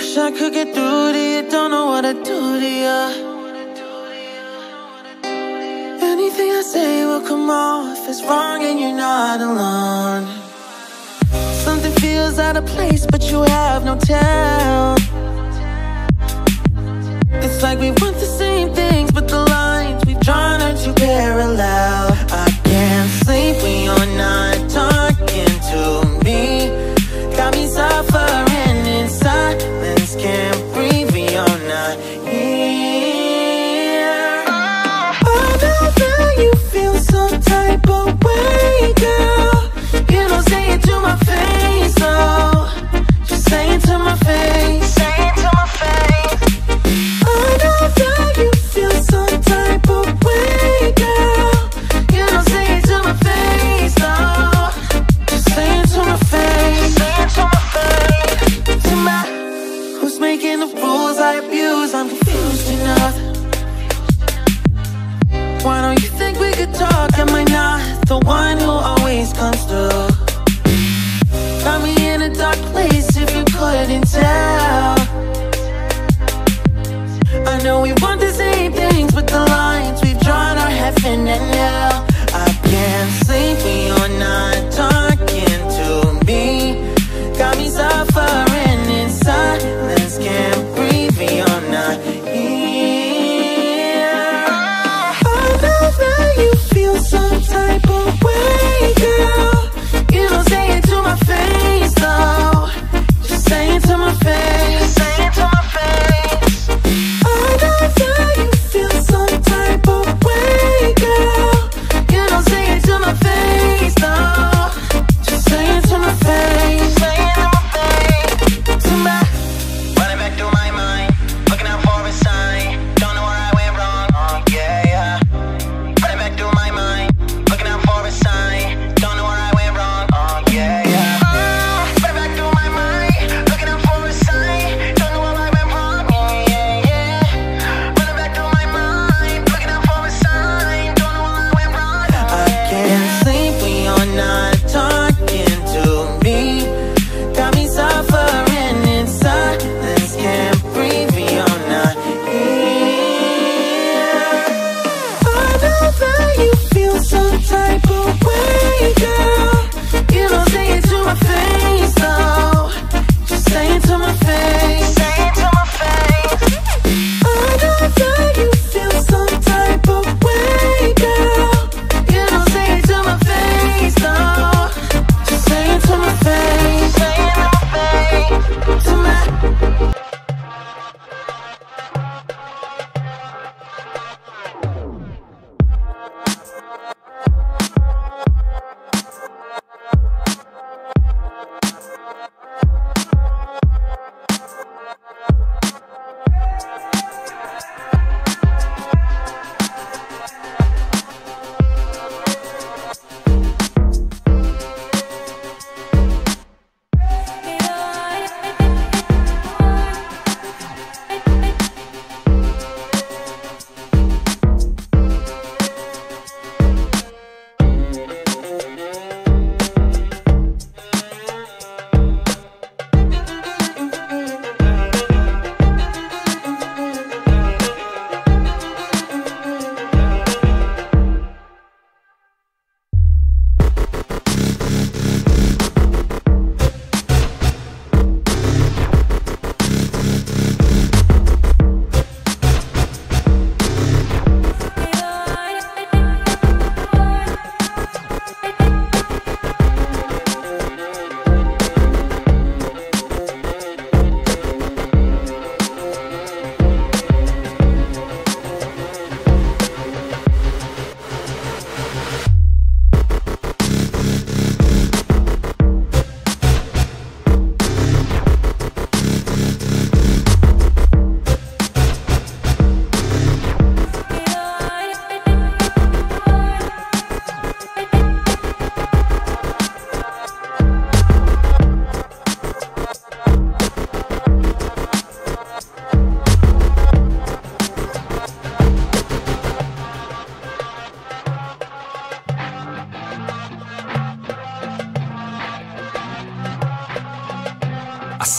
Wish I could get through to you, don't know what to do to you. Anything I say will come off as wrong and you're not alone. Something feels out of place but you have no tell. It's like we want the same things but the lines we've drawn are too parallel. I can't sleep when you're not talking to me. Got me suffering in silence, can't breathe when you're not here. I know that you feel some type of way, girl. You don't say it to my face, oh. Just say it to my face. Say it to my face. I know that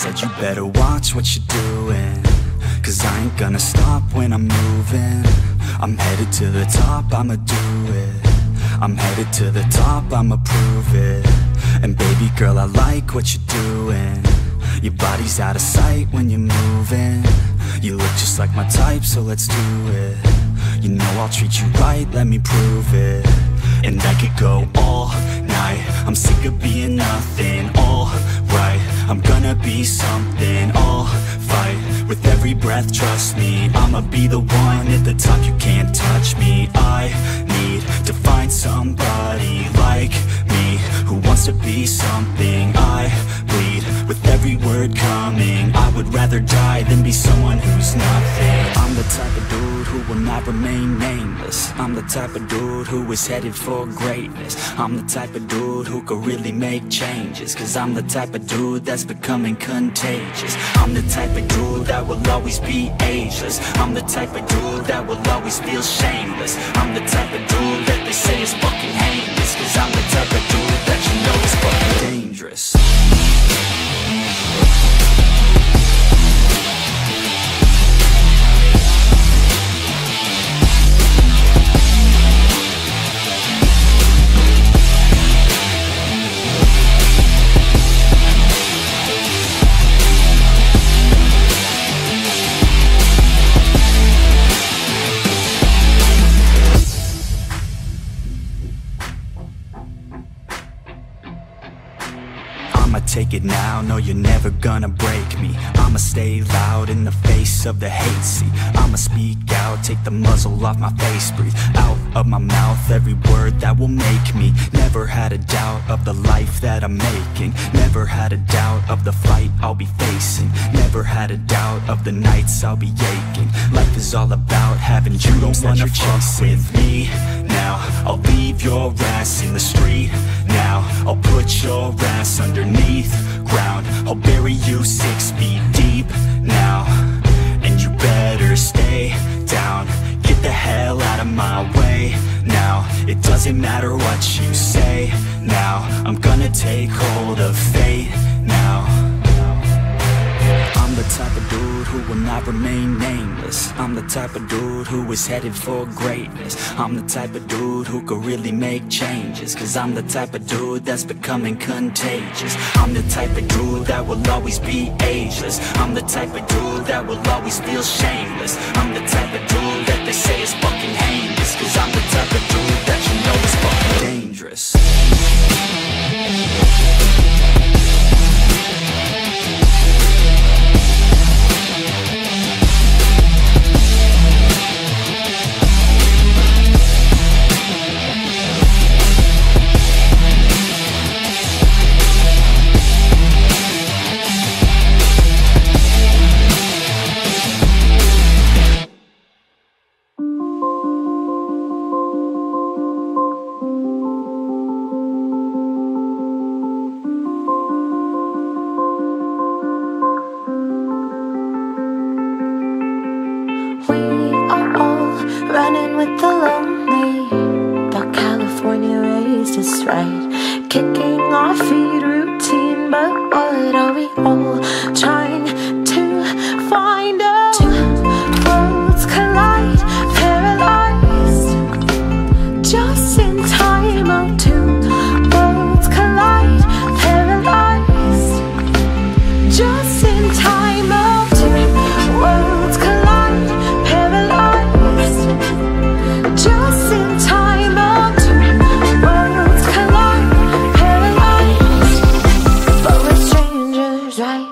said you better watch what you're doing, 'cause I ain't gonna stop when I'm moving. I'm headed to the top, I'ma do it. I'm headed to the top, I'ma prove it. And baby girl, I like what you're doing. Your body's out of sight when you're moving. You look just like my type, so let's do it. You know I'll treat you right, let me prove it. And I could go all night, I'm sick of being nothing. All right, I'm gonna be something. I'll fight with every breath, trust me. I'ma be the one at the top, you can't touch me. I need to find somebody like me, who wants to be something. I bleed with every word coming. I would rather die than be someone who's nothing. I'm the type of dude who will not remain nameless. I'm the type of dude who is headed for greatness. I'm the type of dude who could really make changes, 'cause I'm the type of dude that's becoming contagious. I'm the type of dude that will always be ageless. I'm the type of dude that will always feel shameless. I'm the type of dude that they say is fucking heinous, 'cause I'm the type of dude that you know is fucking dangerous. I'ma take it now, no you're never gonna break me. I'ma stay loud in the face of the hate, see. I'ma speak out, take the muzzle off my face. Breathe out of my mouth every word that will make me. Never had a doubt of the life that I'm making. Never had a doubt of the fight I'll be facing. Never had a doubt of the nights I'll be aching. Life is all about having dreams that you're chasing. With me now, I'll leave your ass in the street. Now, I'll put your ass underneath ground. I'll bury you 6 feet deep now. And you better stay down. Get the hell out of my way now. It doesn't matter what you say now. I'm gonna take hold of fate now. I'm the type of dude who will not remain nameless. I'm the type of dude who is headed for greatness. I'm the type of dude who could really make changes, 'cause I'm the type of dude that's becoming contagious. I'm the type of dude that will always be ageless. I'm the type of dude that will always feel shameless. I'm the type of dude that they say is fucking heinous, 'cause I'm the type of dude that you know is fucking dangerous. Running with the lonely, but California raised us right. Kicking our feet, routine, but what are we all trying to find out? Two worlds collide, paralyzed, just in time. Oh, two worlds collide, paralyzed, just in time. Oh, two worlds collide, paralyzed, just in time. Oh, two worlds collide, paralyzed, but we're strangers, right?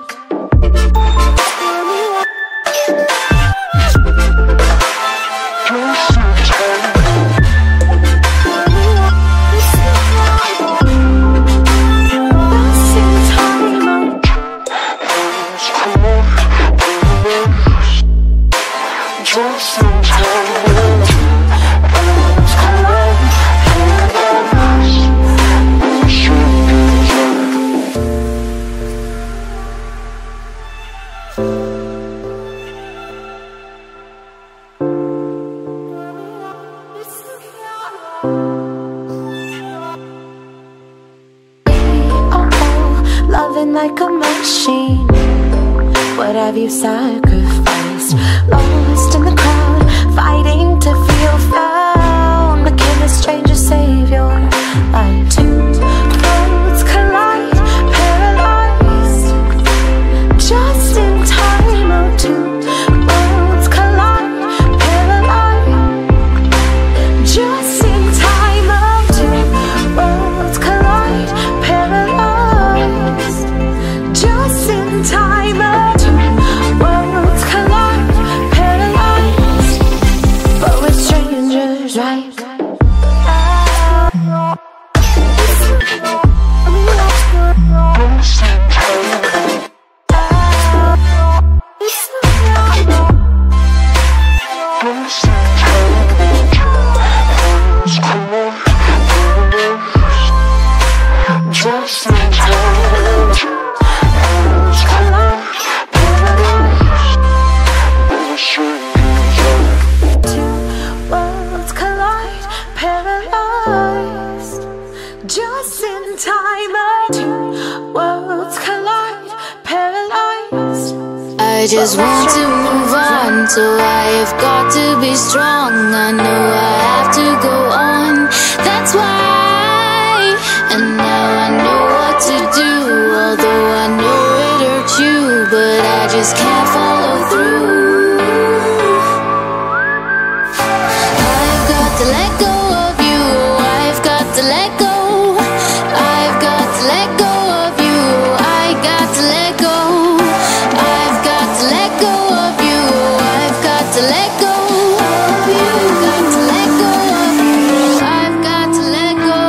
Loving like a machine. What have you sacrificed? Lost in the crowd, fighting to feel found. But can a stranger save your life? Two roads collide, paralyzed just in time. Oh, two roads collide, paralyzed just in time. Oh, two roads collide, paralyzed just in time. Oh, two worlds collide, paralyzed, but we're strangers, right? Just in time, two worlds collide, paralyzed. I just want to move on, so I've got to be strong. I know I have to go on, that's why. And now I know what to do, although I know it hurt you, but I just can't follow through. I've got to let go of you, I've got to let go. Let go of you, I got to let go. I've got to let go of you, I've got to let go of you. Got to let go of you, I've got to let go.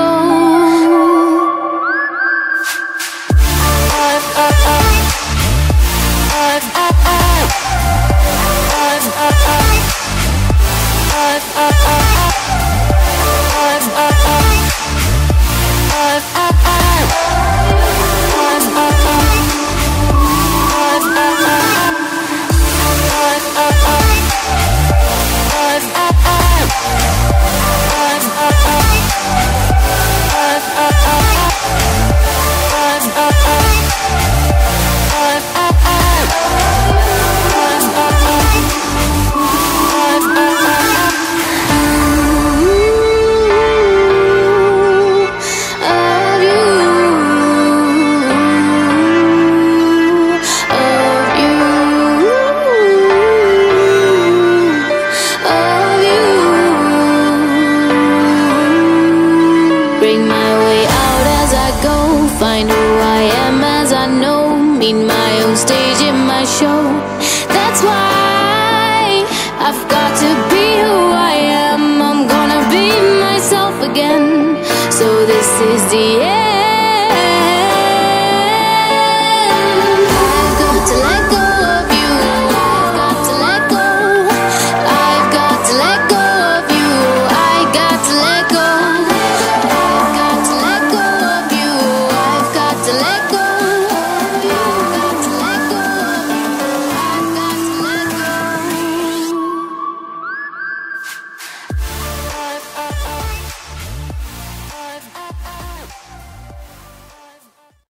Bring my way out as I go, find who I am as I know, meet my own stage in my show. That's why I've got to be who I am, I'm gonna be myself again. So this is the end.